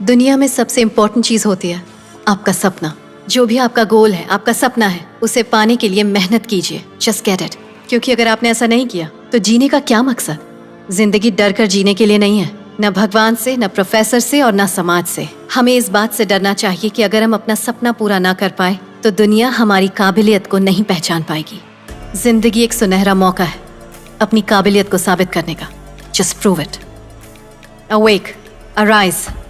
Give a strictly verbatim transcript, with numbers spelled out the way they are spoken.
दुनिया में सबसे इम्पोर्टेंट चीज होती है आपका सपना। जो भी आपका गोल है, आपका सपना है, उसे पाने के लिए मेहनत कीजिए। Just get it. क्योंकि अगर आपने ऐसा नहीं किया तो जीने का क्या मकसद? जिंदगी डर कर जीने के लिए नहीं है, न भगवान से, न प्रोफेसर से और न समाज से। हमें इस बात से डरना चाहिए कि अगर हम अपना सपना पूरा ना कर पाए तो दुनिया हमारी काबिलियत को नहीं पहचान पाएगी। जिंदगी एक सुनहरा मौका है अपनी काबिलियत को साबित करने का। Just prove it. Awake, arise.